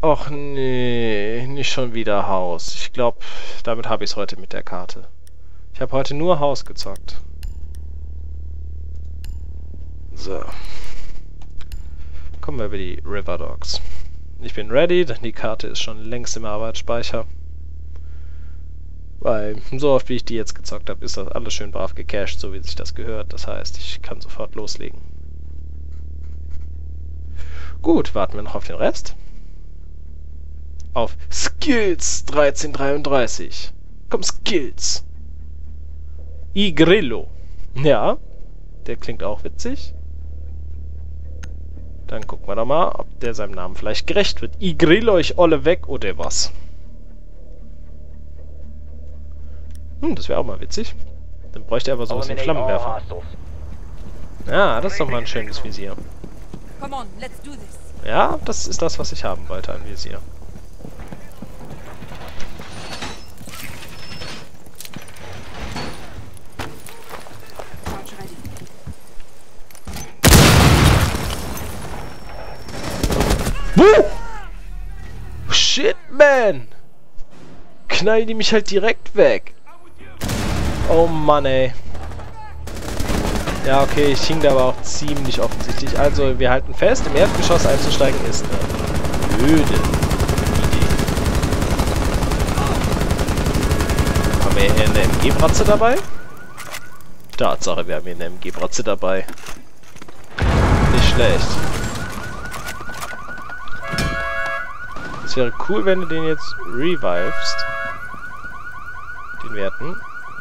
Och nee, nicht schon wieder Haus. Ich glaube, damit habe ich es heute mit der Karte. Ich habe heute nur Haus gezockt. So. Kommen wir über die River Dogs. Ich bin ready, denn die Karte ist schon längst im Arbeitsspeicher. Weil, so oft wie ich die jetzt gezockt habe, ist das alles schön brav gecached, so wie sich das gehört. Das heißt, ich kann sofort loslegen. Gut, warten wir noch auf den Rest. Auf Skills 1333. Komm, Skills. I Grillo. Ja, der klingt auch witzig. Dann gucken wir doch mal, ob der seinem Namen vielleicht gerecht wird. I grill euch alle weg oder was? Das wäre auch mal witzig. Dann bräuchte er aber sowas wie einen Flammenwerfer. Ja, das ist doch mal ein schönes Visier. Ja, das ist das, was ich haben wollte, ein Visier. Shit, man! Knallen die mich halt direkt weg. Oh Mann, ey. Ja, okay, ich hing da aber auch ziemlich offensichtlich. Also, wir halten fest, im Erdgeschoss einzusteigen ist eine blöde Idee. Haben wir hier eine MG-Bratze dabei? Tatsache, wir haben hier eine MG-Bratze dabei. Nicht schlecht. Es wäre cool, wenn du den jetzt revivest. Den Werten.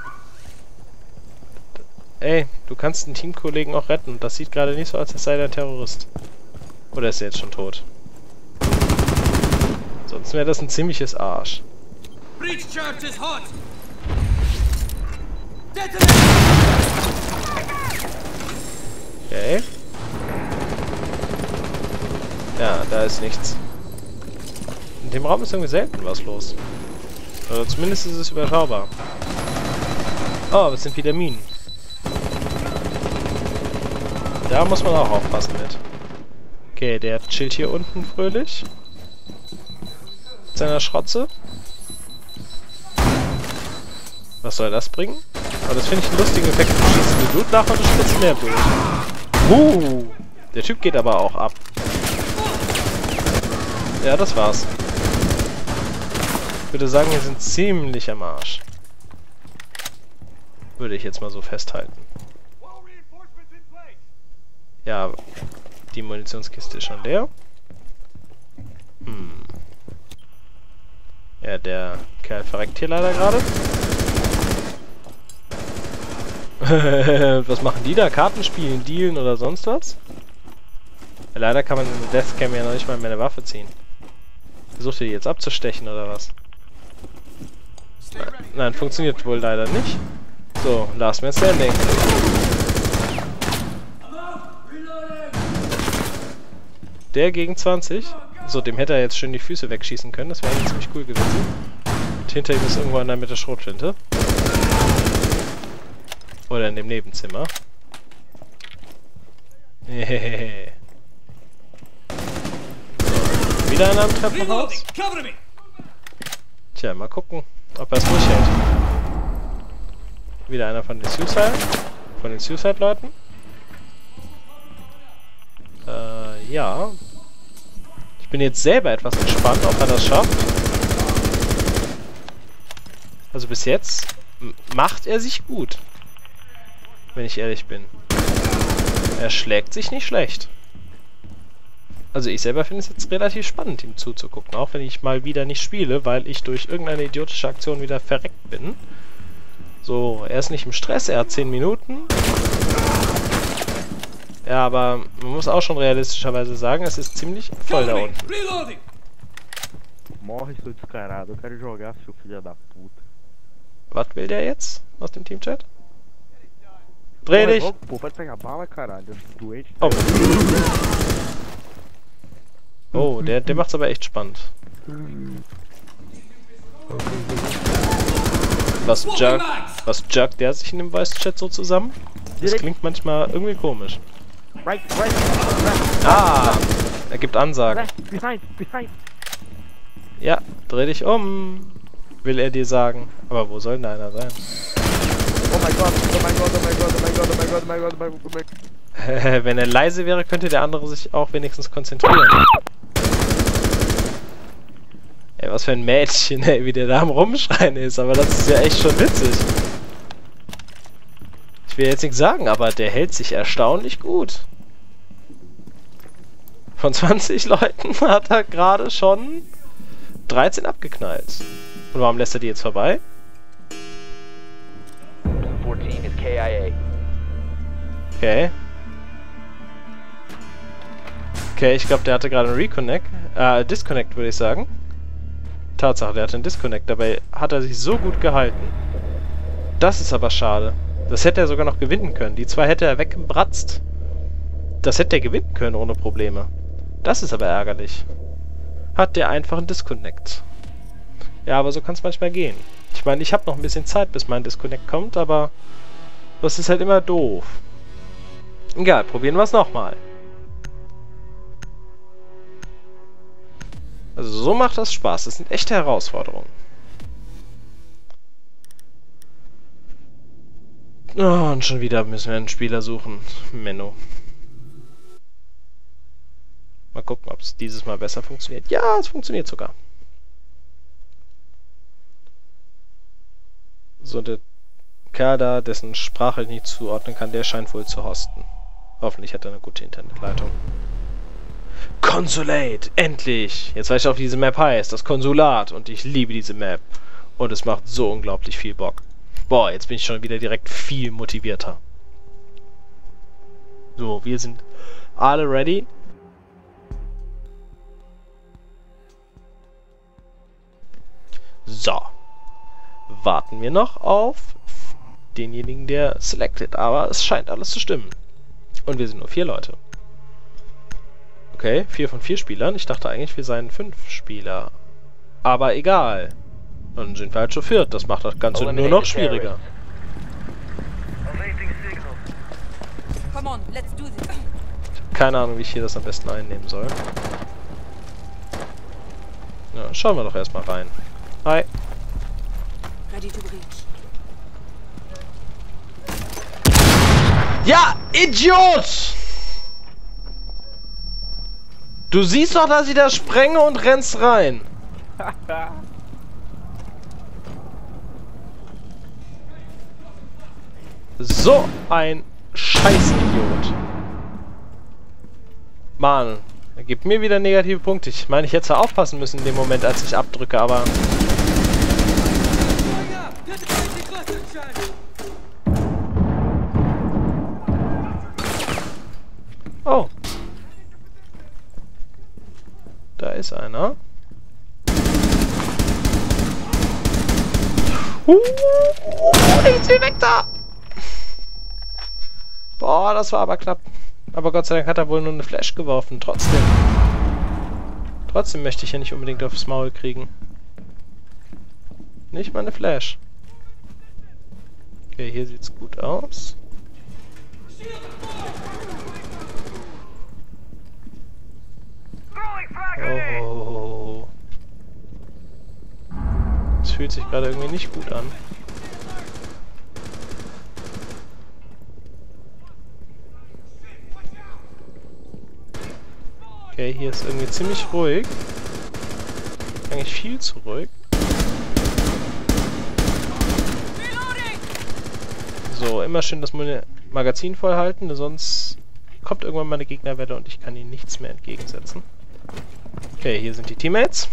Ey, du kannst einen Teamkollegen auch retten. Das sieht gerade nicht so aus, als sei der Terrorist. Oder ist er jetzt schon tot? Sonst wäre das ein ziemliches Arsch. Okay. Ja, da ist nichts. In dem Raum ist irgendwie selten was los. Oder zumindest ist es überschaubar. Oh, aber es sind wieder Minen. Da muss man auch aufpassen mit. Okay, der chillt hier unten fröhlich. Mit seiner Schrotze. Was soll das bringen? Aber das finde ich einen lustigen Effekt. Du schießt mit Blut nach und du spritzt mehr Blut. Der Typ geht aber auch ab. Ja, das war's. Ich würde sagen, wir sind ziemlich am Arsch. Würde ich jetzt mal so festhalten. Ja, die Munitionskiste ist schon leer. Ja, der Kerl verreckt hier leider gerade. Was machen die da? Karten spielen, dealen oder sonst was? Ja, leider kann man in der Deathcam ja noch nicht mal mehr eine Waffe ziehen. Versucht ihr die jetzt abzustechen oder was? Nein, funktioniert wohl leider nicht. So, Last Man Standing. Der gegen 20. So, dem hätte er jetzt schön die Füße wegschießen können. Das wäre eigentlich ziemlich cool gewesen. Und hinter ihm ist irgendwo einer mit der Schrotflinte. Oder in dem Nebenzimmer. Hehehe. So, wieder einer am Treppenhaus. Tja, mal gucken, ob er es durchhält. Wieder einer von den Suicide-Leuten. Ja. Ich bin jetzt selber etwas gespannt, ob er das schafft. Also bis jetzt macht er sich gut. Wenn ich ehrlich bin. Er schlägt sich nicht schlecht. Also ich selber finde es jetzt relativ spannend, ihm zuzugucken. Auch wenn ich mal wieder nicht spiele, weil ich durch irgendeine idiotische Aktion wieder verreckt bin. So, er ist nicht im Stress, er hat 10 Minuten. Ja, aber man muss auch schon realistischerweise sagen, es ist ziemlich voll da unten. Morre, seu descarado. Eu quero jogar, seu filho da puta. Was will der jetzt aus dem Teamchat? Dreh dich! Pô, pode pegar bala, caralho. Doente. Oh. Oh, der macht's aber echt spannend. Was juggt der sich in dem Voice-Chat so zusammen? Das klingt manchmal irgendwie komisch. Right. Ah! Er gibt Ansagen. Behind. Ja, dreh dich um, will er dir sagen. Aber wo soll denn einer sein? Oh mein Gott, oh mein Gott, oh mein Gott, oh mein Gott, oh mein Gott, oh mein Gott, oh mein Gott, oh mein Gott. Wenn er leise wäre, könnte der andere sich auch wenigstens konzentrieren. Ey, was für ein Mädchen, ey, wie der da am Rumschreien ist. Aber das ist ja echt schon witzig. Ich will jetzt nichts sagen, aber der hält sich erstaunlich gut. Von 20 Leuten hat er gerade schon 13 abgeknallt. Und warum lässt er die jetzt vorbei? 14 is KIA. Okay. Okay, ich glaube, der hatte gerade einen Reconnect. Disconnect, würde ich sagen. Tatsache, der hatte einen Disconnect. Dabei hat er sich so gut gehalten. Das ist aber schade. Das hätte er sogar noch gewinnen können. Die zwei hätte er weggebratzt. Das hätte er gewinnen können ohne Probleme. Das ist aber ärgerlich. Hat der einfach einen Disconnect. Ja, aber so kann es manchmal gehen. Ich meine, ich habe noch ein bisschen Zeit, bis mein Disconnect kommt, aber das ist halt immer doof. Egal, probieren wir es nochmal. Also so macht das Spaß. Das sind echte Herausforderungen. Oh, und schon wieder müssen wir einen Spieler suchen. Menno. Mal gucken, ob es dieses Mal besser funktioniert. Ja, es funktioniert sogar. So, der Kerl da, dessen Sprache ich nicht zuordnen kann, der scheint wohl zu hosten. Hoffentlich hat er eine gute Internetleitung. Consulate! Endlich! Jetzt weiß ich auch, wie diese Map heißt. Das Konsulat. Und ich liebe diese Map. Und es macht so unglaublich viel Bock. Boah, jetzt bin ich schon wieder direkt viel motivierter. So, wir sind alle ready. So. Warten wir noch auf denjenigen, der selected. Aber es scheint alles zu stimmen. Und wir sind nur 4 Leute. Okay, 4 von 4 Spielern. Ich dachte eigentlich, wir seien 5 Spieler. Aber egal. Dann sind wir halt schon 4. Das macht das Ganze nur noch schwieriger. Come on, let's do this. Keine Ahnung, wie ich hier das am besten einnehmen soll. Ja, schauen wir doch erstmal rein. Hi. Ready to breach. Ja, Idiot! Du siehst doch, dass ich da sprenge und rennst rein. So ein Scheißidiot. Mann, er gibt mir wieder negative Punkte. Ich meine, ich hätte zwar aufpassen müssen in dem Moment, als ich abdrücke, aber... Oh. Da ist einer. Nichts wie weg da! Boah, das war aber knapp. Aber Gott sei Dank hat er wohl nur eine Flash geworfen. Trotzdem. Trotzdem möchte ich ja nicht unbedingt aufs Maul kriegen. Nicht mal eine Flash. Okay, hier sieht's gut aus. Oh. Das fühlt sich gerade irgendwie nicht gut an. Okay, hier ist irgendwie ziemlich ruhig. Eigentlich viel zu ruhig. So, immer schön das Magazin voll halten, sonst kommt irgendwann mal eine Gegnerwelle und ich kann ihnen nichts mehr entgegensetzen. Okay, hier sind die Teammates.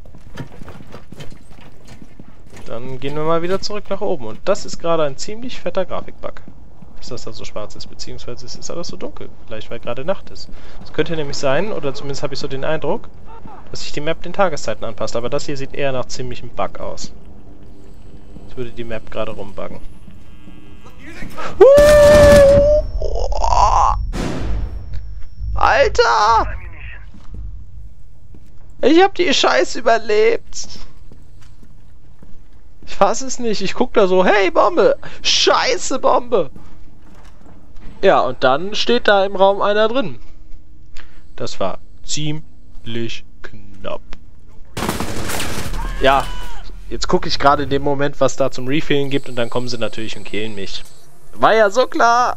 Dann gehen wir mal wieder zurück nach oben. Und das ist gerade ein ziemlich fetter Grafikbug. Dass das da so schwarz ist, beziehungsweise es ist alles so dunkel. Vielleicht weil gerade Nacht ist. Es könnte nämlich sein, oder zumindest habe ich so den Eindruck, dass sich die Map den Tageszeiten anpasst. Aber das hier sieht eher nach ziemlichem Bug aus. Als würde die Map gerade rumbuggen. Alter! Ich hab die Scheiße überlebt! Ich fass es nicht. Ich guck da so, hey, Bombe! Scheiße, Bombe! Ja, und dann steht da im Raum einer drin. Das war ziemlich knapp. ja, jetzt gucke ich gerade in dem Moment, was da zum Refillen gibt und dann kommen sie natürlich und killen mich. War ja so klar!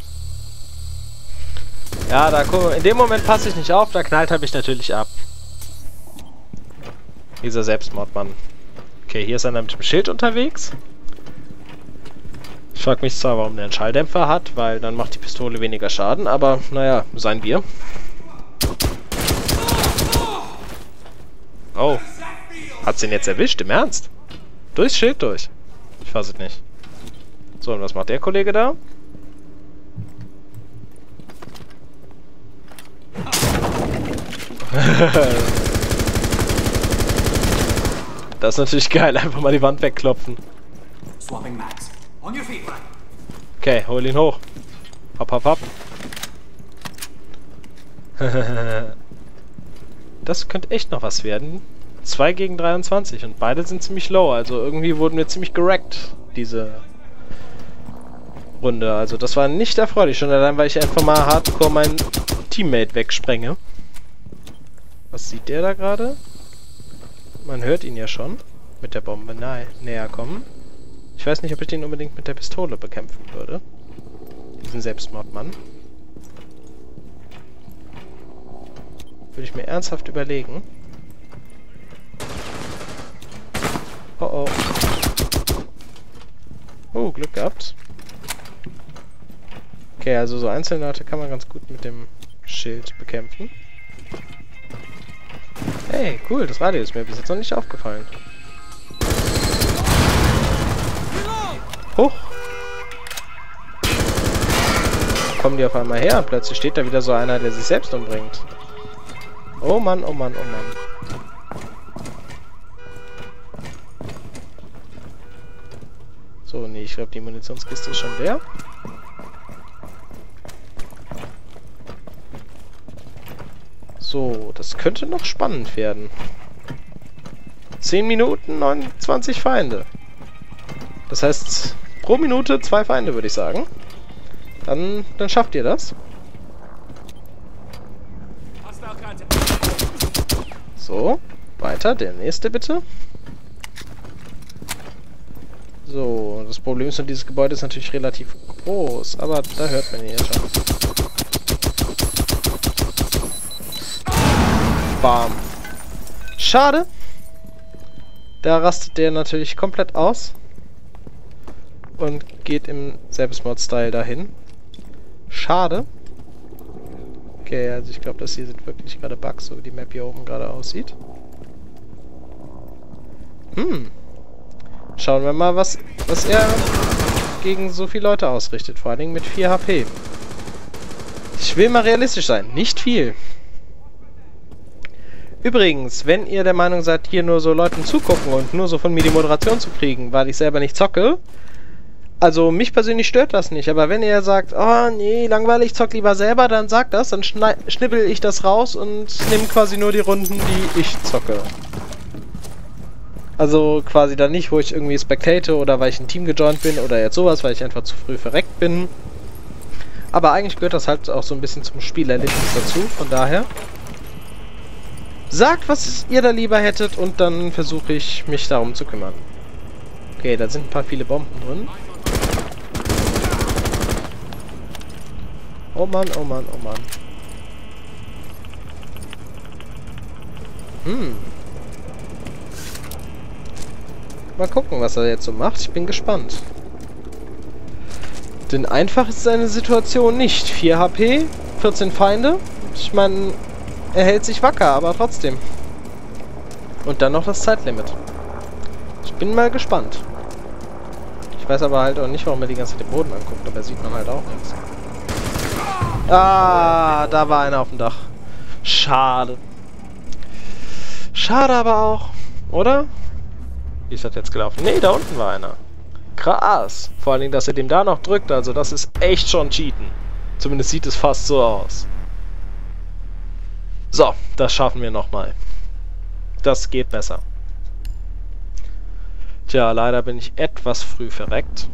Ja, da in dem Moment passe ich nicht auf, da knallt er mich natürlich ab. Dieser Selbstmordmann. Okay, hier ist einer mit dem Schild unterwegs. Ich frage mich zwar, warum der einen Schalldämpfer hat, weil dann macht die Pistole weniger Schaden, aber naja, seien wir. Oh. Hat's den jetzt erwischt? Im Ernst? Durchs Schild durch? Ich fasse es nicht. So, und was macht der Kollege da? Das ist natürlich geil, einfach mal die Wand wegklopfen. Okay, hol ihn hoch. Hopp, hopp, hopp. Das könnte echt noch was werden. 2 gegen 23 und beide sind ziemlich low, also irgendwie wurden wir ziemlich gerackt, diese Runde. Also das war nicht erfreulich, schon allein, weil ich einfach mal hardcore meinen Teammate wegsprenge. Was sieht der da gerade? Man hört ihn ja schon mit der Bombe näher kommen. Ich weiß nicht, ob ich den unbedingt mit der Pistole bekämpfen würde. Diesen Selbstmordmann. Würde ich mir ernsthaft überlegen. Oh oh. Oh, Glück gehabt. Okay, also so einzelne Leute kann man ganz gut mit dem Schild bekämpfen. Hey, cool, das Radio ist mir bis jetzt noch nicht aufgefallen. Hoch! Kommen die auf einmal her und plötzlich steht da wieder so einer, der sich selbst umbringt. Oh Mann, oh Mann, oh Mann. So, nee, ich glaube, die Munitionskiste ist schon leer. So, das könnte noch spannend werden. 10 Minuten, 29 Feinde. Das heißt, pro Minute 2 Feinde, würde ich sagen. Dann schafft ihr das. So, weiter, der nächste bitte. So, das Problem ist, dieses Gebäude ist natürlich relativ groß, aber da hört man ihn ja schon. Bam. Schade. Da rastet der natürlich komplett aus. Und geht im Selbstmord-Style dahin. Schade. Okay, also ich glaube, das hier sind wirklich gerade Bugs, so wie die Map hier oben gerade aussieht. Schauen wir mal, was er gegen so viele Leute ausrichtet. Vor allen Dingen mit 4 HP. Ich will mal realistisch sein. Nicht viel. Übrigens, wenn ihr der Meinung seid, hier nur so Leuten zugucken und nur so von mir die Moderation zu kriegen, weil ich selber nicht zocke, also mich persönlich stört das nicht, aber wenn ihr sagt, oh nee, langweilig, zock lieber selber, dann sagt das, dann schnippel ich das raus und nehme quasi nur die Runden, die ich zocke. Also quasi dann nicht, wo ich irgendwie spectate oder weil ich ein Team gejoint bin oder jetzt sowas, weil ich einfach zu früh verreckt bin. Aber eigentlich gehört das halt auch so ein bisschen zum Spielerlebnis dazu, von daher. Sagt, was ihr da lieber hättet und dann versuche ich, mich darum zu kümmern. Okay, da sind ein paar viele Bomben drin. Oh Mann, oh Mann, oh Mann. Mal gucken, was er jetzt so macht. Ich bin gespannt. Denn einfach ist seine Situation nicht. 4 HP, 14 Feinde. Ich meine, er hält sich wacker, aber trotzdem. Und dann noch das Zeitlimit. Ich bin mal gespannt. Ich weiß aber halt auch nicht, warum er die ganze Zeit den Boden anguckt, aber sieht man halt auch nichts. Ah, da war einer auf dem Dach. Schade. Schade aber auch, oder? Wie ist das jetzt gelaufen? Nee, da unten war einer. Krass. Vor allen Dingen, dass er dem da noch drückt, also das ist echt schon Cheaten. Zumindest sieht es fast so aus. So, das schaffen wir nochmal. Das geht besser. Tja, leider bin ich etwas früh verreckt.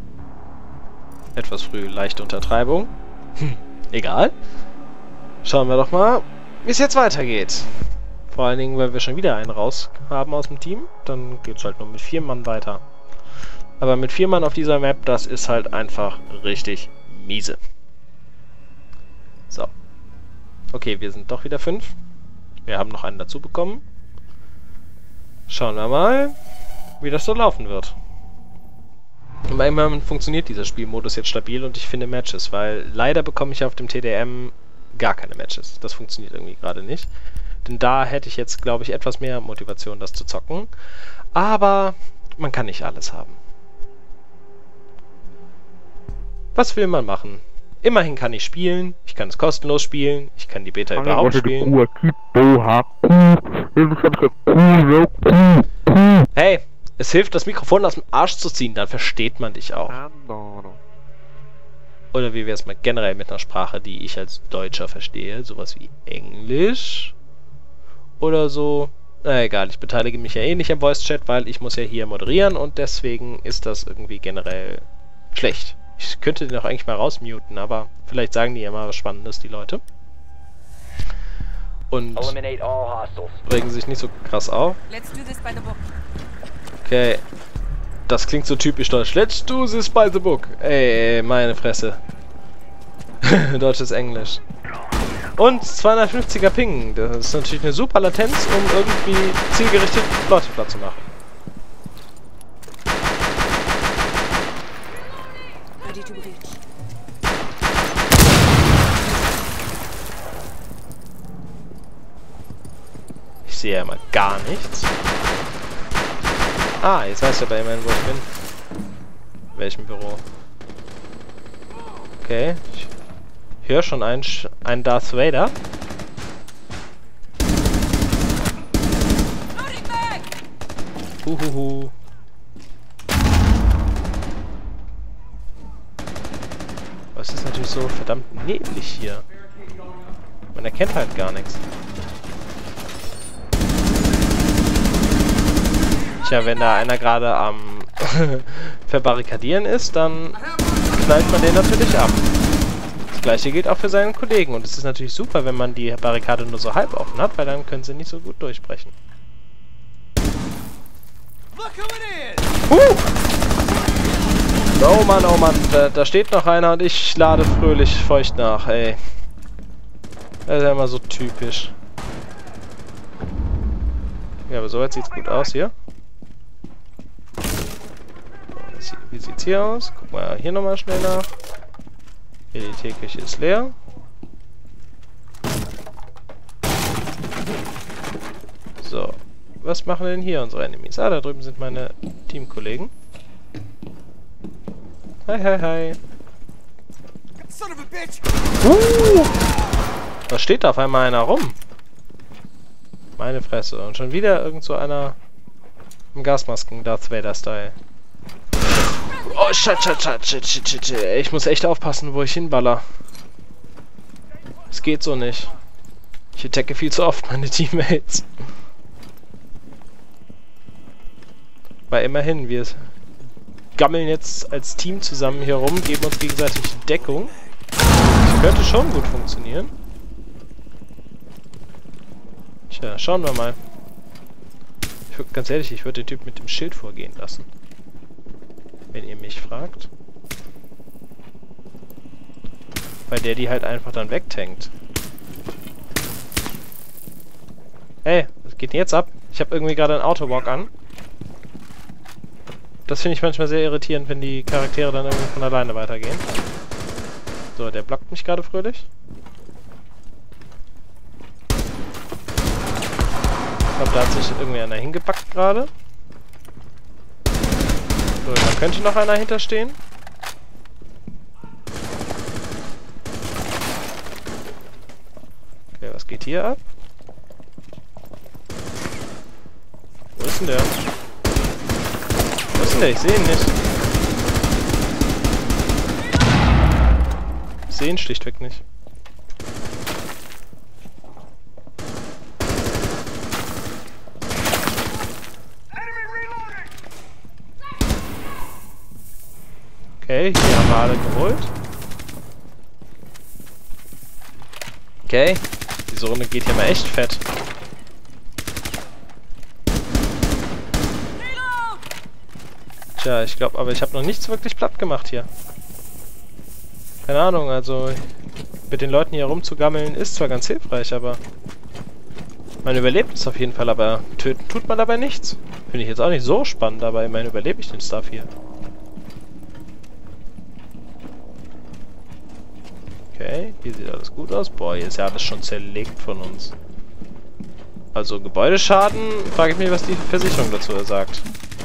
Etwas früh, leichte Untertreibung. Egal. Schauen wir doch mal, wie es jetzt weitergeht. Vor allen Dingen, weil wir schon wieder einen raus haben aus dem Team. Dann geht's halt nur mit 4 Mann weiter. Aber mit 4 Mann auf dieser Map, das ist halt einfach richtig miese. So. Okay, wir sind doch wieder 5. Wir haben noch einen dazu bekommen. Schauen wir mal, wie das so laufen wird. Und immerhin funktioniert dieser Spielmodus jetzt stabil und ich finde Matches, weil leider bekomme ich auf dem TDM gar keine Matches. Das funktioniert irgendwie gerade nicht. Denn da hätte ich jetzt, glaube ich, etwas mehr Motivation, das zu zocken. Aber man kann nicht alles haben. Was will man machen? Immerhin kann ich spielen, ich kann es kostenlos spielen, ich kann die Beta überhaupt spielen. Hey, es hilft, das Mikrofon aus dem Arsch zu ziehen, dann versteht man dich auch. Oder wie wäre es mal generell mit einer Sprache, die ich als Deutscher verstehe, sowas wie Englisch oder so. Na egal, ich beteilige mich ja eh nicht am Voice-Chat, weil ich muss ja hier moderieren und deswegen ist das irgendwie generell schlecht. Ich könnte den auch eigentlich mal rausmuten, aber vielleicht sagen die ja mal was Spannendes, die Leute. Und regen sich nicht so krass auf. Let's do this by the book. Okay. Das klingt so typisch deutsch. Let's do this by the book. Ey, meine Fresse. Deutsches Englisch. Und 250er Ping. Das ist natürlich eine super Latenz, um irgendwie zielgerichtet Leute platt zu machen. Ready to breach. Ich sehe ja mal gar nichts. Ah, jetzt weiß ich aber immerhin, wo ich bin. In welchem Büro. Okay. Ich höre schon einen Darth Vader. Huhuhu. Aber es ist natürlich so verdammt neblig hier. Man erkennt halt gar nichts. Tja, wenn da einer gerade am Verbarrikadieren ist, dann knallt man den natürlich ab. Das gleiche gilt auch für seinen Kollegen. Und es ist natürlich super, wenn man die Barrikade nur so halb offen hat, weil dann können sie nicht so gut durchbrechen. Oh Mann, da steht noch einer und ich lade fröhlich feucht nach, ey. Das ist ja immer so typisch. Ja, aber soweit sieht's gut aus hier. Wie sieht's hier aus? Guck mal hier nochmal schnell nach. Hier, die Teeküche ist leer. So. Was machen denn hier unsere Enemies? Ah, da drüben sind meine Teamkollegen. Hi. Da steht da auf einmal einer rum. Meine Fresse. Und schon wieder irgend so einer im Gasmasken, Darth Vader-Style. Oh, shit. Ich muss echt aufpassen, wo ich hinballer. Es geht so nicht. Ich attacke viel zu oft meine Teammates. Weil immerhin, wir gammeln jetzt als Team zusammen hier rum, geben uns gegenseitig Deckung. Das könnte schon gut funktionieren. Tja, schauen wir mal. Ganz ehrlich, ich würde den Typ mit dem Schild vorgehen lassen. Wenn ihr mich fragt. Weil der die halt einfach dann wegtankt. Hey, was geht denn jetzt ab? Ich habe irgendwie gerade einen Autowalk an. Das finde ich manchmal sehr irritierend, wenn die Charaktere dann irgendwie von alleine weitergehen. So, der blockt mich gerade fröhlich. Ich glaube, da hat sich irgendwie einer hingepackt gerade. So, da könnte noch einer hinterstehen. Okay, was geht hier ab? Wo ist denn der? Wo ist denn der? Ich sehe ihn nicht. Ich sehe ihn schlichtweg nicht. Okay, hier haben wir alle geholt. Okay, diese Runde geht hier mal echt fett. Tja, ich glaube, aber ich habe noch nichts wirklich platt gemacht hier. Keine Ahnung, also mit den Leuten hier rumzugammeln ist zwar ganz hilfreich, aber man überlebt es auf jeden Fall, aber töten tut man dabei nichts. Finde ich jetzt auch nicht so spannend, aber immerhin überlebe ich den Stuff hier. Okay, hier sieht alles gut aus. Boah, hier ist ja alles schon zerlegt von uns. Also Gebäudeschaden, frage ich mich, was die Versicherung dazu sagt.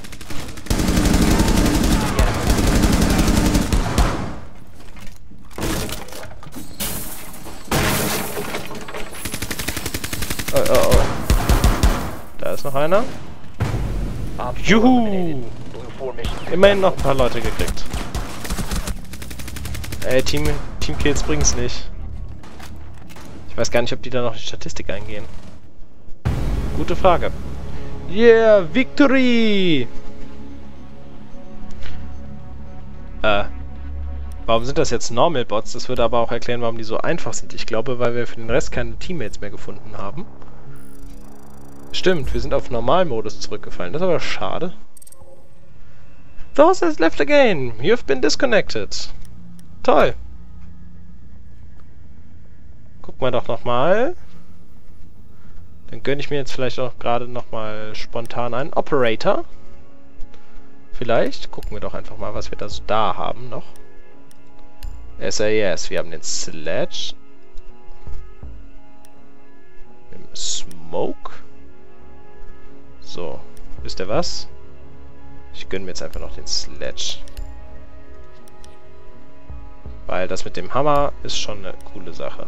Oh, oh, oh. Da ist noch einer. Juhu! Immerhin noch ein paar Leute gekriegt. Ey, Teamkills bringen's nicht. Ich weiß gar nicht, ob die da noch in die Statistik eingehen. Gute Frage. Yeah, Victory! Warum sind das jetzt Normal Bots? Das würde aber auch erklären, warum die so einfach sind. Ich glaube, weil wir für den Rest keine Teammates mehr gefunden haben. Stimmt, wir sind auf Normalmodus zurückgefallen. Das ist aber schade. Those has left the game. You've been disconnected. Toll. Gucken wir doch nochmal. Dann gönne ich mir jetzt vielleicht auch gerade nochmal spontan einen Operator. Vielleicht. Gucken wir doch einfach mal, was wir da so da haben noch. SAS. Wir haben den Sledge. Im Smoke. So, wisst ihr was? Ich gönne mir jetzt einfach noch den Sledge. Weil das mit dem Hammer ist schon eine coole Sache.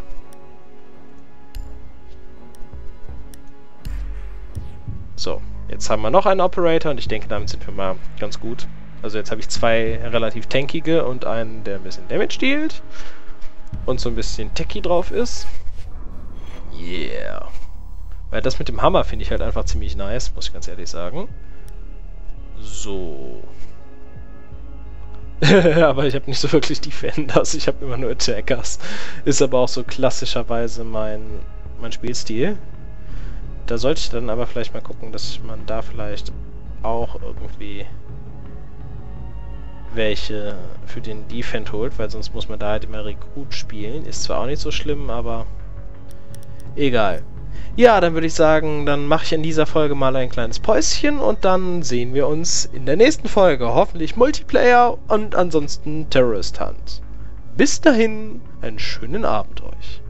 So, jetzt haben wir noch einen Operator und ich denke, damit sind wir mal ganz gut. Also jetzt habe ich zwei relativ tankige und einen, der ein bisschen Damage dealt. Und so ein bisschen techy drauf ist. Yeah. Weil das mit dem Hammer finde ich halt einfach ziemlich nice, muss ich ganz ehrlich sagen. So. Aber ich habe nicht so wirklich Defenders, ich habe immer nur Attackers. Ist aber auch so klassischerweise mein Spielstil. Da sollte ich dann aber vielleicht mal gucken, dass man da vielleicht auch irgendwie welche für den Defend holt, weil sonst muss man da halt immer Rekrut spielen. Ist zwar auch nicht so schlimm, aber egal. Ja, dann würde ich sagen, dann mache ich in dieser Folge mal ein kleines Päuschen und dann sehen wir uns in der nächsten Folge. Hoffentlich Multiplayer und ansonsten Terrorist Hunt. Bis dahin, einen schönen Abend euch.